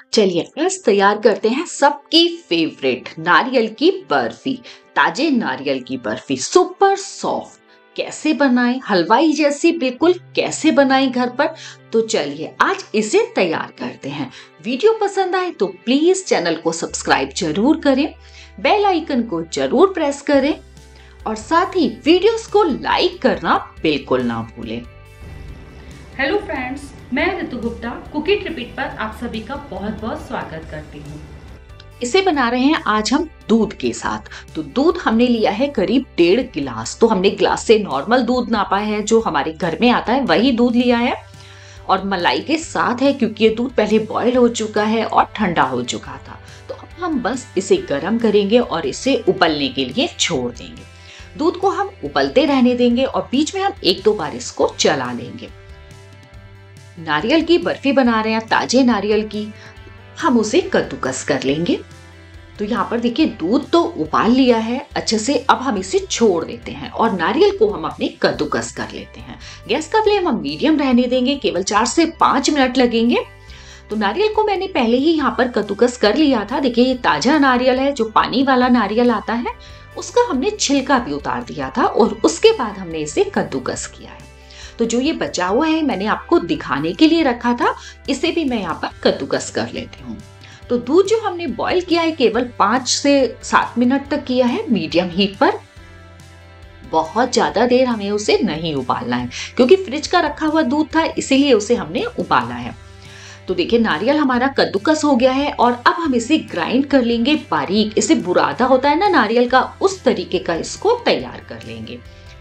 चलिए आज तैयार करते हैं सबकी फेवरेट नारियल की बर्फी। ताजे नारियल की बर्फी सुपर सॉफ्ट कैसे बनाएं, हलवाई जैसी बिल्कुल कैसे बनाएं घर पर। तो चलिए आज इसे तैयार करते हैं। वीडियो पसंद आए तो प्लीज चैनल को सब्सक्राइब जरूर करें, बेल आइकन को जरूर प्रेस करें और साथ ही वीडियोस को लाइक करना बिल्कुल ना भूलें। हेलो फ्रेंड्स, मैं ऋतु गुप्ता कुकी ट्रिपिट पर आप सभी का बहुत बहुत स्वागत करती हूँ। इसे बना रहे हैं आज हम दूध के साथ। तो दूध हमने लिया है करीब 1.5 गिलास। तो हमने ग्लास से नॉर्मल दूध नापा है, जो हमारे घर में आता है वही दूध लिया है और मलाई के साथ है, क्योंकि ये दूध पहले बॉयल हो चुका है और ठंडा हो चुका था। तो अब हम बस इसे गर्म करेंगे और इसे उबलने के लिए छोड़ देंगे। दूध को हम उबलते रहने देंगे और बीच में हम 1-2 बार इसको चला लेंगे। नारियल की बर्फी बना रहे हैं, ताजे नारियल की, हम उसे कद्दूकस कर लेंगे। तो यहाँ पर देखिए दूध तो उबाल लिया है अच्छे से, अब हम इसे छोड़ देते हैं और नारियल को हम अपने कद्दूकस कर लेते हैं। गैस का फ्लेम हम मीडियम रहने देंगे, केवल 4 से 5 मिनट लगेंगे। तो नारियल को मैंने पहले ही यहाँ पर कद्दूकस कर लिया था। देखिए ये ताजा नारियल है, जो पानी वाला नारियल आता है उसका हमने छिलका भी उतार दिया था और उसके बाद हमने इसे कद्दूकस किया है। तो जो ये बचा हुआ है मैंने आपको दिखाने के लिए रखा था, इसे भी मैं यहाँ पर कद्दूकस कर लेती हूँ। तो दूध जो हमने बॉईल किया है केवल 5 से 7 मिनट तक किया है मीडियम हीट पर। बहुत ज्यादा देर हमें उसे नहीं उबालना है, क्योंकि फ्रिज का रखा हुआ दूध था, इसीलिए उसे हमने उबाला है। तो देखिए नारियल हमारा कद्दूकस हो गया है और अब हम इसे ग्राइंड कर लेंगे बारीक। इसे बुरादा होता है ना नारियल का, उस तरीके का इसको तैयार कर लेंगे।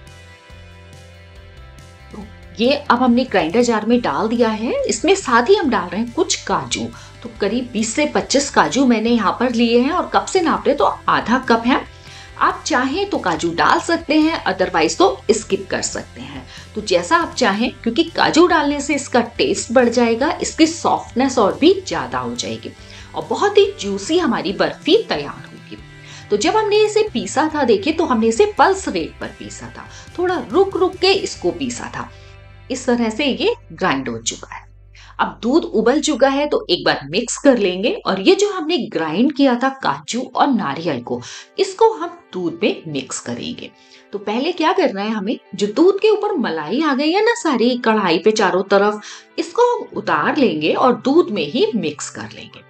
ये अब हमने ग्राइंडर जार में डाल दिया है। इसमें साथ ही हम डाल रहे हैं कुछ काजू। तो करीब 20 से 25 काजू मैंने यहाँ पर लिए हैं और कप से नाप रहे तो आधा कप है। आप चाहें तो काजू डाल सकते हैं, अदरवाइज तो स्किप कर सकते हैं। तो जैसा आप चाहें, क्योंकि काजू डालने से इसका टेस्ट बढ़ जाएगा, इसकी सॉफ्टनेस और भी ज्यादा हो जाएगी और बहुत ही जूसी हमारी बर्फी तैयार होगी। तो जब हमने इसे पीसा था, देखिए तो हमने इसे पल्स रेट पर पीसा था, थोड़ा रुक रुक के इसको पीसा था। इस तरह से ये ग्राइंड हो चुका है। अब दूध उबल चुका है तो एक बार मिक्स कर लेंगे और ये जो हमने ग्राइंड किया था काजू और नारियल को, इसको हम दूध में मिक्स करेंगे। तो पहले क्या करना है, हमें जो दूध के ऊपर मलाई आ गई है ना सारी कढ़ाई पे चारों तरफ, इसको हम उतार लेंगे और दूध में ही मिक्स कर लेंगे।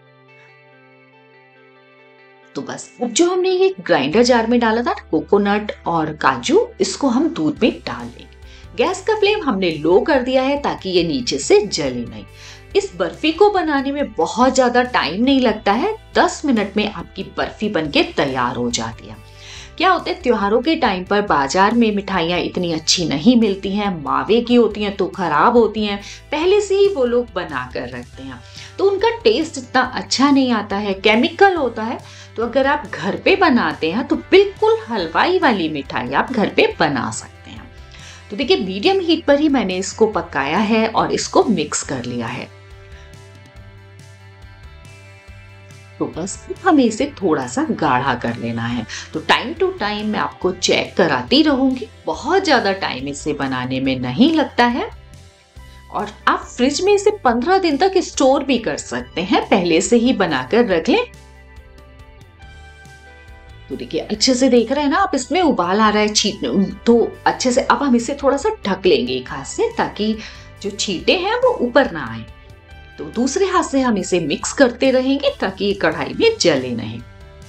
तो बस अब जो हमने ये ग्राइंडर जार में डाला था कोकोनट और काजू, इसको हम दूध में डाल लेंगे। गैस का फ्लेम हमने लो कर दिया है ताकि ये नीचे से जले नहीं। इस बर्फी को बनाने में बहुत ज्यादा टाइम नहीं लगता है, 10 मिनट में आपकी बर्फी बनके तैयार हो जाती है। क्या होता है, त्योहारों के टाइम पर बाजार में मिठाइयाँ इतनी अच्छी नहीं मिलती हैं, मावे की होती हैं तो खराब होती हैं, पहले से ही वो लोग बना कर रखते हैं, तो उनका टेस्ट इतना अच्छा नहीं आता है, केमिकल होता है। तो अगर आप घर पे बनाते हैं तो बिल्कुल हलवाई वाली मिठाई आप घर पे बना सकते हैं। तो देखिए मीडियम हीट पर ही मैंने इसको पकाया है और इसको मिक्स कर लिया है। तो बस हमें इसे थोड़ा सा गाढ़ा कर लेना है। तो टाइम टू टाइम मैं आपको चेक कराती रहूंगी, बहुत ज्यादा टाइम इसे बनाने में नहीं लगता है और आप फ्रिज में इसे 15 दिन तक स्टोर भी कर सकते हैं, पहले से ही बनाकर रख लें। तो देखिए अच्छे से देख रहे हैं ना आप, इसमें उबाल आ रहा है छींटे, तो अच्छे से अब हम इसे थोड़ा सा ढक लेंगे एक हाथ से, ताकि जो छींटे हैं वो ऊपर ना आए। तो दूसरे हाथ से हम इसे मिक्स करते रहेंगे ताकि ये कढ़ाई में जले नहीं।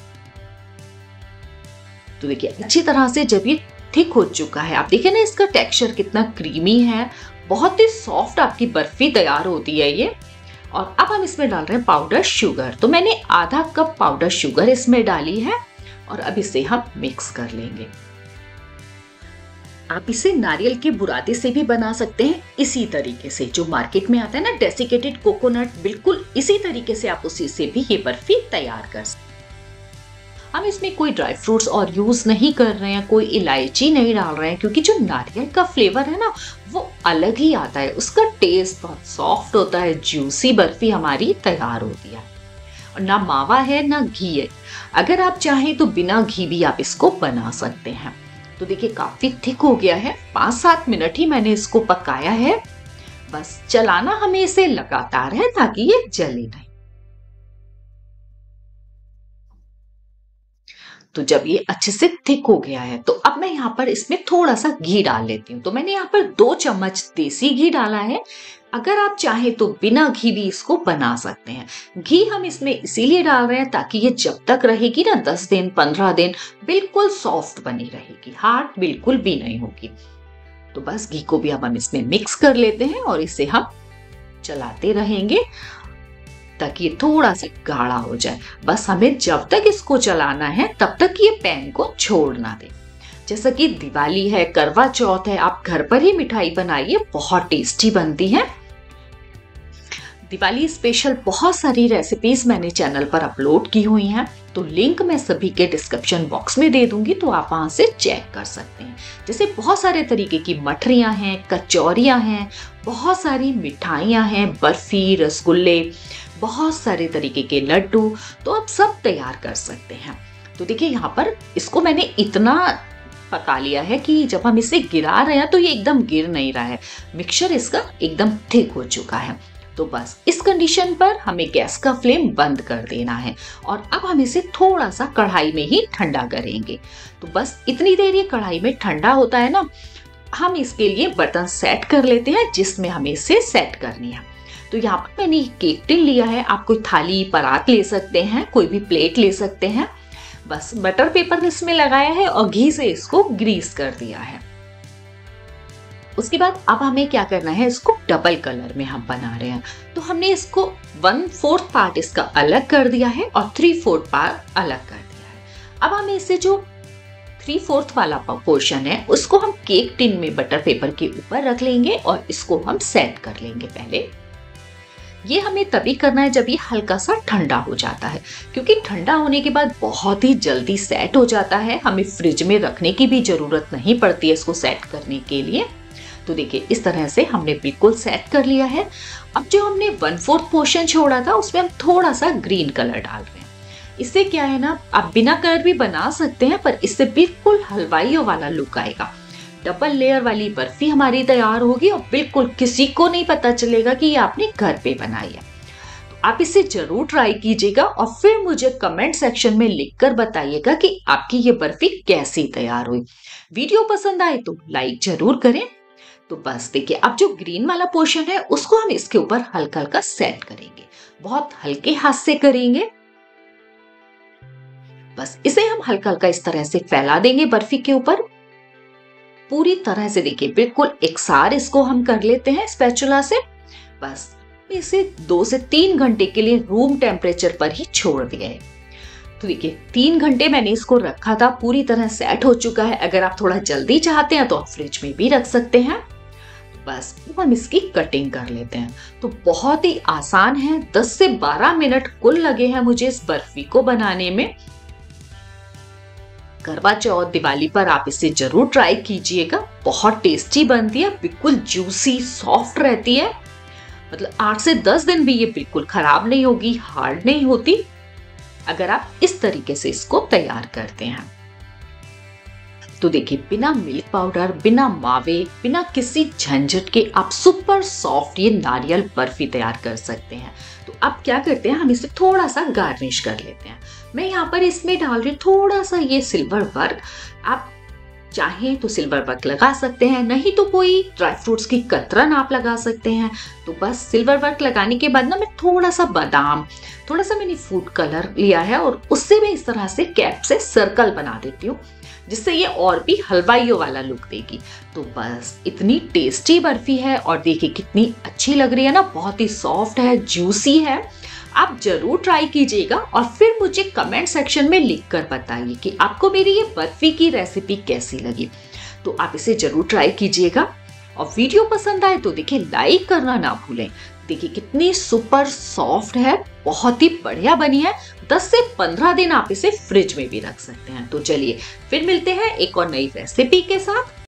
तो देखिए अच्छी तरह से जब ये थिक हो चुका है, आप देखिए ना इसका टेक्सचर कितना क्रीमी है, बहुत ही सॉफ्ट आपकी बर्फी तैयार होती है ये। और अब हम इसमें डाल रहे हैं पाउडर शुगर। तो मैंने आधा कप पाउडर शुगर इसमें डाली है और अब इसे हम मिक्स कर लेंगे। आप इसे नारियल के बुरादे से भी बना सकते हैं, इसी तरीके से जो मार्केट में आता है ना डेसिकेटेड कोकोनट, बिल्कुल इसी तरीके से आप उसी से भी ये बर्फी तैयार कर सकते हैं। हम इसमें कोई ड्राई फ्रूट्स और यूज नहीं कर रहे हैं, कोई इलायची नहीं डाल रहे हैं, क्योंकि जो नारियल का फ्लेवर है ना वो अलग ही आता है, उसका टेस्ट बहुत सॉफ्ट होता है, जूसी बर्फी हमारी तैयार होती है। और ना मावा है ना घी है, अगर आप चाहें तो बिना घी भी आप इसको बना सकते हैं। तो देखिए काफी थिक हो गया है, 5-7 मिनट ही मैंने इसको पकाया है। बस चलाना हमें इसे लगातार है ताकि ये जले नहीं। तो जब ये अच्छे से थिक हो गया है तो अब मैं यहाँ पर इसमें थोड़ा सा घी डाल लेती हूँ। तो मैंने यहाँ पर 2 चम्मच देसी घी डाला है। अगर आप चाहें तो बिना घी भी इसको बना सकते हैं। घी हम इसमें इसीलिए डाल रहे हैं ताकि ये जब तक रहेगी ना 10 दिन 15 दिन बिल्कुल सॉफ्ट बनी रहेगी, हार्ड बिल्कुल भी नहीं होगी। तो बस घी को भी अब हम इसमें मिक्स कर लेते हैं और इसे हम चलाते रहेंगे ताकि ये थोड़ा सा गाढ़ा हो जाए। बस हमें जब तक इसको चलाना है तब तक ये पैन को छोड़ ना दे। जैसा कि दिवाली है, करवा चौथ है, आप घर पर ही मिठाई बनाइए, बहुत टेस्टी बनती है। दिवाली स्पेशल बहुत सारी रेसिपीज मैंने चैनल पर अपलोड की हुई हैं, तो लिंक मैं सभी के डिस्क्रिप्शन बॉक्स में दे दूंगी, तो आप वहां से चेक कर सकते हैं। जैसे बहुत सारे तरीके की मठरियां हैं, कचौरियां हैं, बहुत सारी मिठाइयां हैं, बर्फी, रसगुल्ले, बहुत सारे तरीके के लड्डू, तो आप सब तैयार कर सकते हैं। तो देखिए यहाँ पर इसको मैंने इतना पका लिया है कि जब हम इसे गिरा रहे हैं तो ये एकदम गिर नहीं रहा है। मिक्सचर इसका एकदम थिक हो चुका है। तो बस इस कंडीशन पर हमें गैस का फ्लेम बंद कर देना है और अब हम इसे थोड़ा सा कढ़ाई में ही ठंडा करेंगे। तो बस इतनी देर ये कढ़ाई में ठंडा होता है ना, हम इसके लिए बर्तन सेट कर लेते हैं जिसमें हमें इसे सेट करनी है। तो यहाँ पर मैंने केक टिन लिया है, आप कोई थाली परात ले सकते हैं, कोई भी प्लेट ले सकते हैं। बस बटर पेपर इसमें लगाया है और घी से इसको ग्रीस कर दिया है। उसके बाद अब हमें क्या करना है, इसको डबल कलर में हम बना रहे हैं। तो हमने इसको 1/4 पार्ट इसका अलग कर दिया है और 3/4 पार्ट अलग कर दिया है। अब हमें इसे जो 3/4 वाला पोर्शन है उसको हम केक टिन में बटर पेपर के ऊपर रख लेंगे और इसको हम सेट कर लेंगे। पहले ये हमें तभी करना है जब ये हल्का सा ठंडा हो जाता है, क्योंकि ठंडा होने के बाद बहुत ही जल्दी सेट हो जाता है। हमें फ्रिज में रखने की भी जरूरत नहीं पड़ती है इसको सेट करने के लिए। तो देखिए इस तरह से हमने बिल्कुल सेट कर लिया है। अब जो हमने 1/4 पोर्शन छोड़ा था उसमें हम थोड़ा सा ग्रीन कलर डाल रहे हैं। इससे क्या है ना, आप बिना कलर भी बना सकते हैं, पर इससे बिल्कुल हलवाइयों वाला लुक आएगा। डबल लेयर वाली बर्फी हमारी तैयार होगी और बिल्कुल किसी को नहीं पता चलेगा कि ये आपने घर पे बनाई है। तो आप इसे जरूर ट्राई कीजिएगा और फिर मुझे कमेंट सेक्शन में लिखकर बताइएगा कि आपकी ये बर्फी कैसी तैयार हुई। वीडियो पसंद आए तो लाइक जरूर करें। तो बस देखिए अब जो ग्रीन वाला पोर्शन है उसको हम इसके ऊपर हल्का हल्का सेट करेंगे, बहुत हल्के हाथ से करेंगे। बस इसे हम हल्का हल्का इस तरह से फैला देंगे बर्फी के ऊपर पूरी तरह से। देखिए बिल्कुल एकसार इसको हम कर लेते हैं स्पैचुला से। बस इसे 2 से 3 घंटे के लिए रूम टेम्परेचर पर ही छोड़ दिया है। तो देखिए 3 घंटे मैंने इसको रखा था, पूरी तरह सेट हो चुका है। अगर आप थोड़ा जल्दी चाहते हैं तो आप फ्रिज में भी रख सकते हैं। बस हम इसकी कटिंग कर लेते हैं। तो बहुत ही आसान है, 10 से 12 मिनट कुल लगे हैं मुझे इस बर्फी को बनाने में। करवा चौथ, दिवाली पर आप इसे जरूर ट्राई कीजिएगा, बहुत टेस्टी बनती है, बिल्कुल जूसी सॉफ्ट रहती है। मतलब 8 से 10 दिन भी ये बिल्कुल खराब नहीं होगी, हार्ड नहीं होती, अगर आप इस तरीके से इसको तैयार करते हैं। तो देखिए बिना मिल्क पाउडर, बिना मावे, बिना किसी झंझट के आप सुपर सॉफ्ट ये नारियल बर्फी तैयार कर सकते हैं। तो अब क्या करते हैं, हम इसे थोड़ा सा गार्निश कर लेते हैं। मैं यहाँ पर इसमें डाल रही हूँ थोड़ा सा ये सिल्वर वर्क। आप चाहें तो सिल्वर वर्क लगा सकते हैं, नहीं तो कोई ड्राई फ्रूट्स की कतरन आप लगा सकते हैं। तो बस सिल्वर वर्क लगाने के बाद ना मैं थोड़ा सा बादाम, थोड़ा सा मैंने फूड कलर लिया है और उससे मैं इस तरह से कैप से सर्कल बना देती हूँ, जिससे ये और भी हलवाइयों वाला लुक देगी। तो बस इतनी टेस्टी बर्फी है और देखिए कितनी अच्छी लग रही है ना, बहुत ही सॉफ्ट है, जूसी है। आप जरूर ट्राई कीजिएगा और फिर मुझे कमेंट सेक्शन में लिखकर बताइए कि आपको मेरी ये बर्फी की रेसिपी कैसी लगी। तो आप इसे जरूर ट्राई कीजिएगा और वीडियो पसंद आए तो देखिए लाइक करना ना भूलें। देखिए कितनी सुपर सॉफ्ट है, बहुत ही बढ़िया बनी है। 10 से 15 दिन आप इसे फ्रिज में भी रख सकते हैं। तो चलिए फिर मिलते हैं एक और नई रेसिपी के साथ।